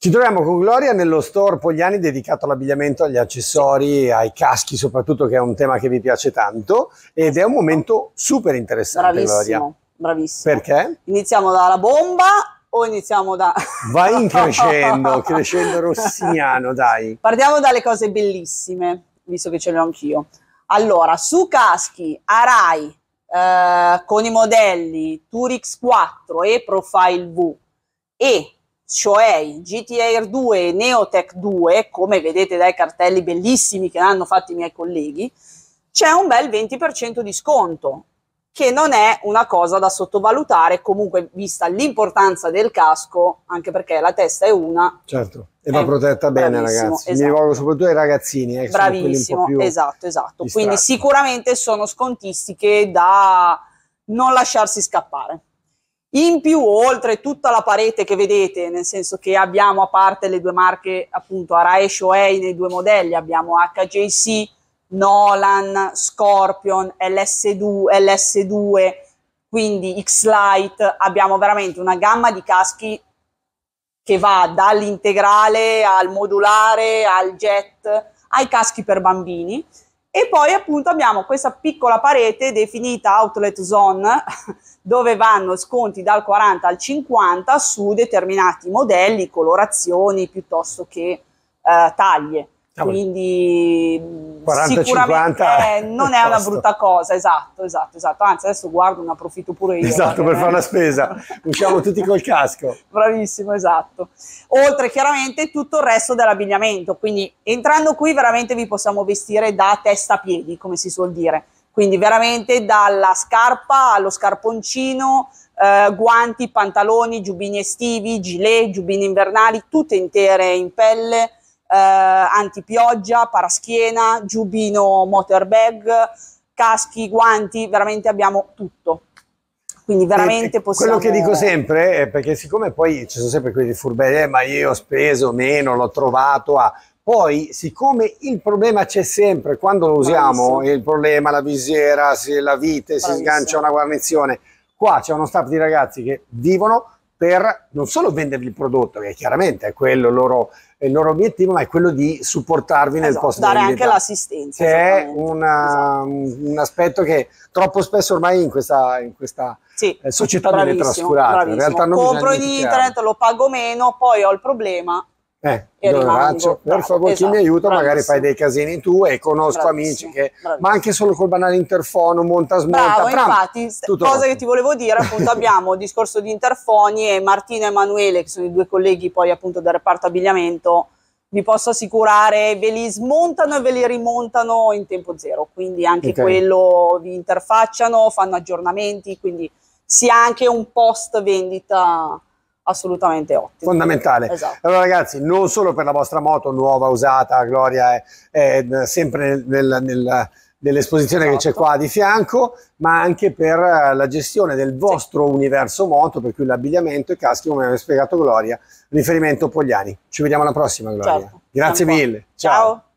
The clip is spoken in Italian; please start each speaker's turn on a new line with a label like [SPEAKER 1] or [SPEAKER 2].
[SPEAKER 1] Ci troviamo con Gloria nello store Pogliani dedicato all'abbigliamento, agli accessori, ai caschi soprattutto, che è un tema che vi piace tanto, ed è un momento super interessante.
[SPEAKER 2] Bravissimo,
[SPEAKER 1] Gloria.
[SPEAKER 2] bravissimo.
[SPEAKER 1] Perché?
[SPEAKER 2] Iniziamo dalla bomba o iniziamo da...
[SPEAKER 1] Vai in crescendo, crescendo rossiniano, dai.
[SPEAKER 2] Partiamo dalle cose bellissime, visto che ce le ho anch'io. Allora, su caschi Arai con i modelli Turix 4 e Profile V e Shoei, GT Air 2 e Neotech 2, come vedete dai cartelli bellissimi che hanno fatto i miei colleghi, c'è un bel 20% di sconto, che non è una cosa da sottovalutare, comunque vista l'importanza del casco, anche perché la testa è una.
[SPEAKER 1] Certo, e va protetta bene, ragazzi.
[SPEAKER 2] Esatto.
[SPEAKER 1] Mi rivolgo soprattutto ai ragazzini.
[SPEAKER 2] Bravissimo,
[SPEAKER 1] più
[SPEAKER 2] esatto.
[SPEAKER 1] distratti.
[SPEAKER 2] Quindi sicuramente sono scontistiche da non lasciarsi scappare. In più, oltre tutta la parete che vedete, nel senso che abbiamo, a parte le due marche, appunto, Arai e Shoei nei due modelli, abbiamo HJC, Nolan, Scorpion, LS2, quindi X-Lite, abbiamo veramente una gamma di caschi che va dall'integrale al modulare, al jet, ai caschi per bambini. E poi appunto abbiamo questa piccola parete definita Outlet Zone, dove vanno sconti dal 40 al 50 su determinati modelli, colorazioni piuttosto che taglie. Quindi
[SPEAKER 1] 40,
[SPEAKER 2] sicuramente
[SPEAKER 1] 50
[SPEAKER 2] non è una brutta cosa, esatto. Anzi, adesso guardo, ne approfitto pure io.
[SPEAKER 1] Esatto, per fare la spesa. Usciamo tutti col casco.
[SPEAKER 2] Bravissimo, esatto. Oltre chiaramente tutto il resto dell'abbigliamento, quindi entrando qui veramente vi possiamo vestire da testa a piedi, come si suol dire. Quindi veramente dalla scarpa allo scarponcino, guanti, pantaloni, giubbini estivi, gilet, giubbini invernali, tutte intere in pelle, antipioggia, paraschiena, giubbino motorbag, caschi, guanti, veramente abbiamo tutto. Quindi veramente possiamo...
[SPEAKER 1] Quello che dico sempre è perché siccome poi ci sono sempre quelli furbetti, ma io ho speso meno, l'ho trovato a... Poi, siccome il problema c'è sempre, quando lo usiamo, il problema, la visiera, la vite, si sgancia una guarnizione, qua c'è uno staff di ragazzi che vivono per non solo vendervi il prodotto, che chiaramente è quello il loro obiettivo, ma è quello di supportarvi nel posto
[SPEAKER 2] dare anche l'assistenza.
[SPEAKER 1] Che è un aspetto che troppo spesso ormai in questa società viene trascurato. In realtà non
[SPEAKER 2] compro in internet, lo pago meno, poi ho il problema.
[SPEAKER 1] Per favore, chi mi aiuta, magari fai dei casini tu, e conosco amici che, ma anche solo col banale interfono, monta, smonta.
[SPEAKER 2] Infatti, cosa che ti volevo dire, appunto, abbiamo il discorso di interfoni e Martino e Emanuele, che sono i due colleghi poi appunto del reparto abbigliamento, vi posso assicurare, ve li smontano e ve li rimontano in tempo zero, quindi anche quello vi interfacciano, fanno aggiornamenti, quindi sia anche un post vendita assolutamente ottimo.
[SPEAKER 1] Fondamentale. Allora ragazzi, non solo per la vostra moto nuova, usata, Gloria è sempre nell'esposizione che c'è qua di fianco, ma anche per la gestione del vostro universo moto, per cui l'abbigliamento e caschi, come aveva spiegato Gloria, riferimento Pogliani. Ci vediamo alla prossima, Gloria. Grazie mille. Ciao.